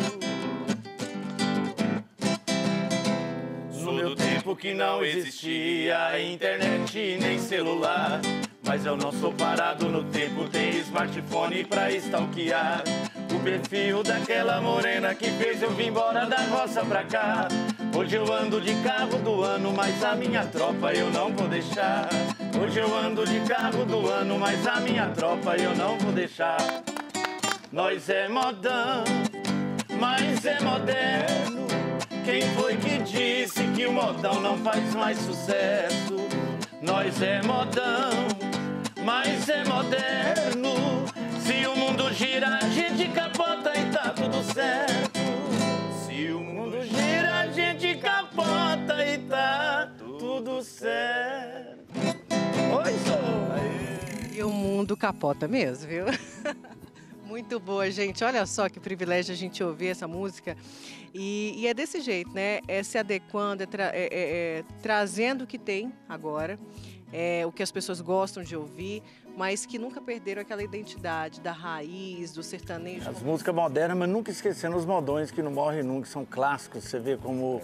No meu tempo que não existia internet nem celular. Mas eu não sou parado no tempo, tem smartphone pra stalkear o perfil daquela morena que fez eu vir embora da roça pra cá. Hoje eu ando de carro do ano, mas a minha tropa eu não vou deixar. Hoje eu ando de carro do ano, mas a minha tropa eu não vou deixar. Nós é modão, mas é moderno. Quem foi que disse que o modão não faz mais sucesso? Nós é modão, mas é moderno. Se o mundo gira, a gente capota e tá tudo certo. Se o mundo gira, a gente capota e tá tudo certo. Oi, sou! E o mundo capota mesmo, viu? Muito boa, gente. Olha só que privilégio a gente ouvir essa música. E é desse jeito, né? É se adequando, trazendo o que tem agora, o que as pessoas gostam de ouvir, mas que nunca perderam aquela identidade da raiz, do sertanejo. As músicas modernas, mas nunca esquecendo os modões que não morrem nunca, são clássicos. Você vê como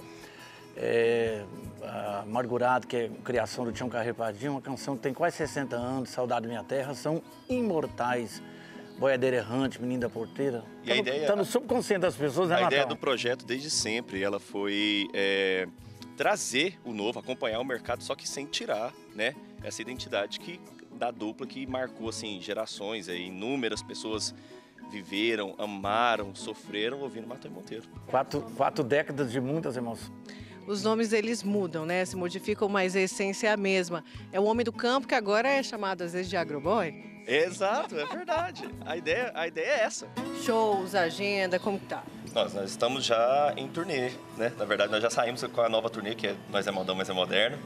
Amargurado, que é criação do Tião Carreiro Pardinho, uma canção que tem quase 60 anos, Saudade da Minha Terra, são imortais. Boiadeira Errante, Menino da Porteira. E a ideia, tá no subconsciente das pessoas, né, A Natal? ideia do projeto, desde sempre, ela foi trazer o novo, acompanhar o mercado, só que sem tirar, né, essa identidade da dupla que marcou assim, gerações, inúmeras pessoas viveram, amaram, sofreram ouvindo Matão e Monteiro. 4 décadas de muitas emoções. Os nomes, eles mudam, né? Se modificam, mas a essência é a mesma. É o homem do campo que agora é chamado, às vezes, de agroboy. Exato, é verdade. A ideia é essa. Shows, agenda, como que tá? Nós estamos já em turnê, né? Na verdade, nós já saímos com a nova turnê, que é Nós é Modão, Mas é Moderno.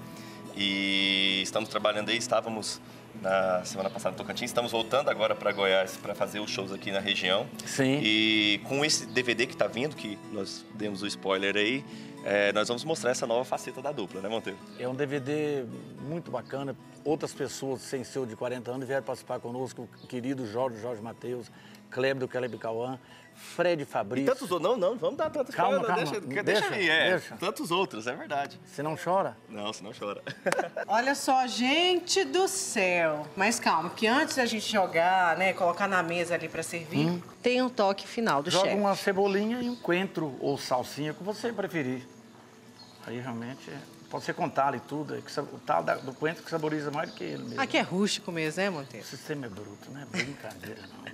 E estamos trabalhando aí, estávamos na semana passada no Tocantins, estamos voltando agora para Goiás para fazer os shows aqui na região. Sim. E com esse DVD que está vindo, que nós demos o spoiler aí, nós vamos mostrar essa nova faceta da dupla, né, Monteiro? É um DVD muito bacana. Outras pessoas, sem ser de 40 anos, vieram participar conosco. O querido Jorge Mateus, Kleber do Caleb Cauã, Fred Fabrício. E tantos outros. Não, vamos dar tantos. Calma. Deixa aí, tantos outros, é verdade. Você não chora? Não, você não chora. Olha só, gente do céu. Mas calma, que antes da gente jogar, né, colocar na mesa ali para servir, tem um toque final do chefe. Joga uma cebolinha e um coentro ou salsinha, o que você preferir. Aí realmente pode ser com talo e tudo. O talo do coentro que saboriza mais do que ele mesmo. Aqui é rústico mesmo, né, Monteiro? O sistema é bruto, não é brincadeira, não.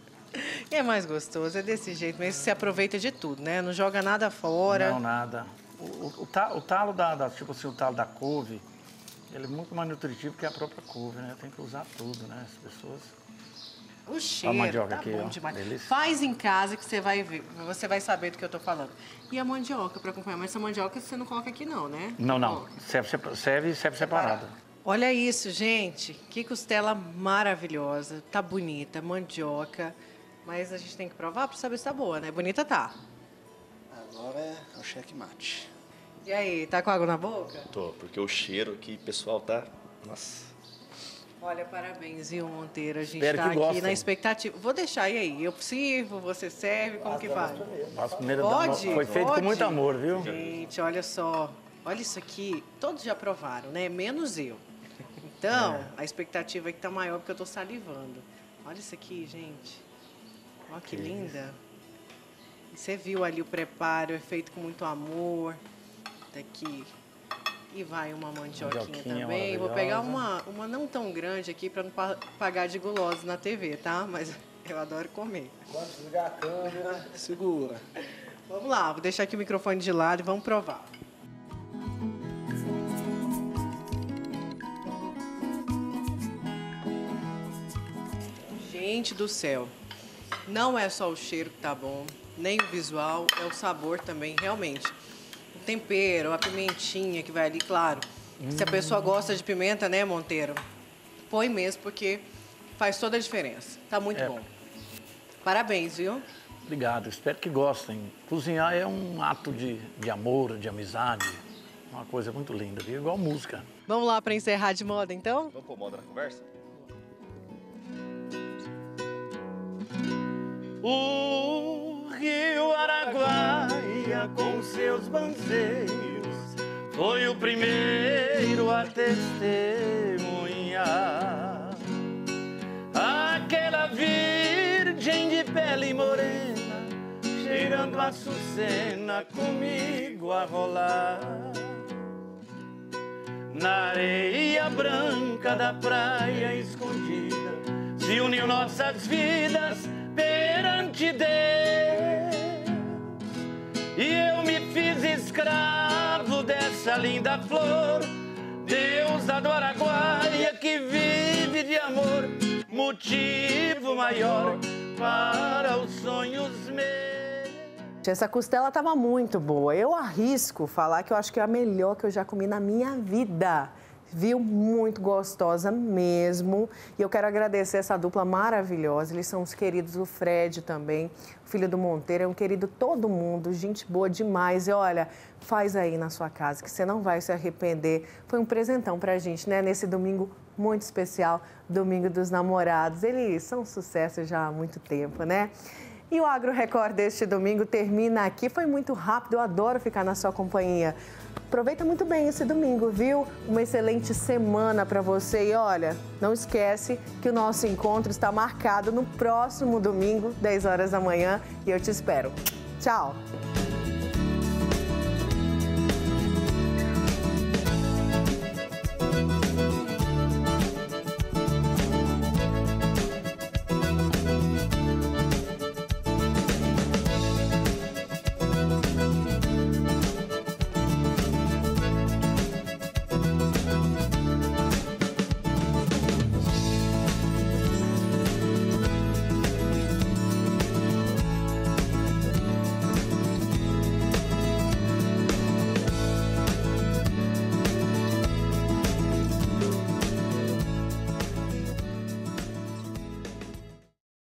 E é mais gostoso, é desse jeito mesmo. Você aproveita de tudo, né? Não joga nada fora. Não, nada. O talo tipo assim, o talo da couve, ele é muito mais nutritivo que a própria couve, né? Tem que usar tudo, né? As pessoas... O cheiro, a mandioca tá aqui, bom ó. demais. Delícia. Faz em casa que você vai ver, você vai saber do que eu tô falando. E a mandioca para acompanhar, mas essa mandioca você não coloca aqui não, né? Não. Serve separada. Olha isso, gente. Que costela maravilhosa. Tá bonita, mandioca. Mas a gente tem que provar para saber se tá boa, né? Bonita tá. Agora é o checkmate. E aí, tá com água na boca? Tô, porque o cheiro aqui, pessoal, tá... Nossa... Olha, parabéns, viu, Monteiro? A gente Espero tá que aqui gostem. na expectativa. Vou deixar aí. Eu sirvo, você serve, como que vai? As primeiras Pode? foi feito com muito amor, viu? Gente, olha só. Olha isso aqui. Todos já provaram, né? Menos eu. Então, a expectativa é que tá maior porque eu tô salivando. Olha isso aqui, gente. Olha que linda. E você viu ali o preparo, é feito com muito amor. Daqui. E vai uma mandioquinha também. Vou pegar uma não tão grande aqui para não pagar de gulosa na TV, tá? Mas eu adoro comer. Quando desligar a câmera, segura. Vamos lá, vou deixar aqui o microfone de lado e vamos provar. Gente do céu, não é só o cheiro que tá bom, nem o visual, é o sabor também, realmente. O tempero, a pimentinha que vai ali, claro. Se a pessoa gosta de pimenta, né, Monteiro? Põe mesmo, porque faz toda a diferença. Tá muito bom. Parabéns, viu? Obrigado, espero que gostem. Cozinhar é um ato de amor, de amizade. Uma coisa muito linda, viu? Igual música. Vamos lá para encerrar de moda, então? Vamos pôr moda na conversa? O rio Araguaia com seus banzeiros foi o primeiro a testemunhar aquela virgem de pele morena cheirando a açucena comigo a rolar na areia branca da praia escondida se uniu nossas vidas perante Deus, e eu me fiz escravo dessa linda flor, deusa do Araguaia que vive de amor, motivo maior para os sonhos meus. Essa costela estava muito boa. Eu arrisco falar que eu acho que é a melhor que eu já comi na minha vida. viu? Muito gostosa mesmo. E eu quero agradecer essa dupla maravilhosa. Eles são os queridos, o Fred também, o filho do Monteiro, é um querido todo mundo, gente boa demais. E olha, faz aí na sua casa, que você não vai se arrepender. Foi um presentão pra gente, né? Nesse domingo muito especial, Domingo dos Namorados. Eles são um sucesso já há muito tempo, né? E o Agro Record deste domingo termina aqui. Foi muito rápido, eu adoro ficar na sua companhia. Aproveita muito bem esse domingo, viu? Uma excelente semana para você. E olha, não esquece que o nosso encontro está marcado no próximo domingo, 10 horas da manhã. E eu te espero. Tchau!